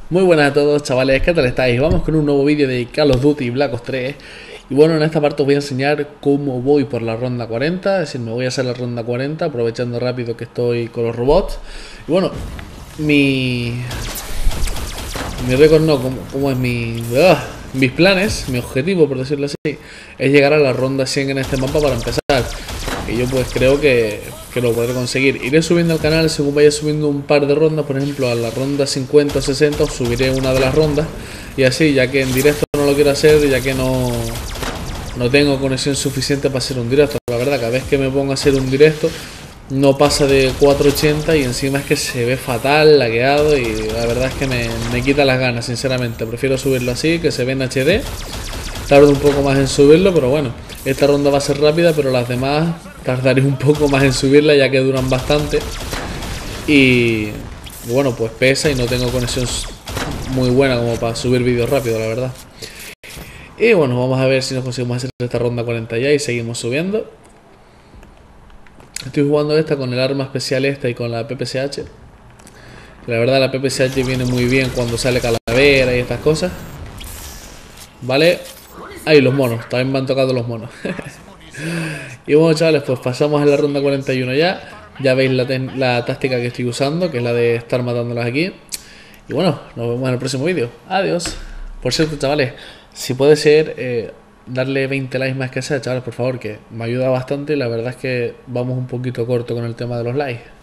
Muy buenas a todos, chavales, ¿qué tal estáis? Vamos con un nuevo vídeo de Call of Duty Black Ops 3. Y bueno, en esta parte os voy a enseñar cómo voy por la ronda 40. Es decir, me voy a hacer la ronda 40 aprovechando rápido que estoy con los robots. Y bueno, mi récord no, cómo es mis planes, mi objetivo, por decirlo así, es llegar a la ronda 100 en este mapa para empezar. Y yo pues creo que lo podré conseguir. Iré subiendo al canal según vaya subiendo un par de rondas. Por ejemplo, a la ronda 50 o 60 os subiré una de las rondas. Y así, ya que en directo no lo quiero hacer, ya que no tengo conexión suficiente para hacer un directo. La verdad, cada vez que me pongo a hacer un directo no pasa de 480 y encima es que se ve fatal, lagueado, y la verdad es que me quita las ganas, sinceramente. Prefiero subirlo así, que se ve en HD. Tardo un poco más en subirlo, pero bueno, esta ronda va a ser rápida, pero las demás tardaré un poco más en subirla ya que duran bastante. Y bueno, pues pesa y no tengo conexión muy buena como para subir vídeos rápido, la verdad. Y bueno, vamos a ver si nos conseguimos hacer esta ronda 40 ya y seguimos subiendo. Estoy jugando esta con el arma especial esta y con la PPSH. La verdad la PPSH viene muy bien cuando sale calavera y estas cosas. Vale. Ahí los monos, también me han tocado los monos. Y bueno, chavales, pues pasamos a la ronda 41 ya. Ya veis la táctica que estoy usando, que es la de estar matándolas aquí. Y bueno, nos vemos en el próximo vídeo. Adiós. Por cierto, chavales, si puede ser, darle 20 likes más que sea, chavales, por favor, que me ayuda bastante. Y la verdad es que vamos un poquito corto con el tema de los likes.